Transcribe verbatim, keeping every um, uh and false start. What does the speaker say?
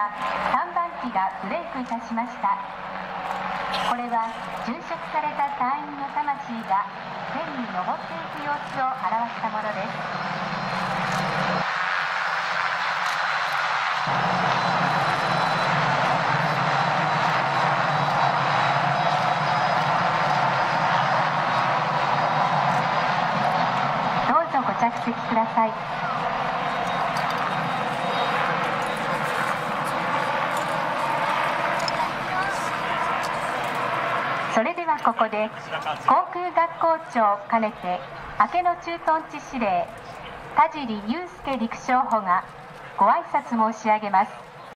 はさんばんきがブレイクいたしました。これは殉職された隊員の魂が天に昇っていく様子を表したものです。どうぞご着席ください。それではここで航空学校長兼ねて明けの駐屯地司令田尻祐介陸将補がご挨拶申し上げます。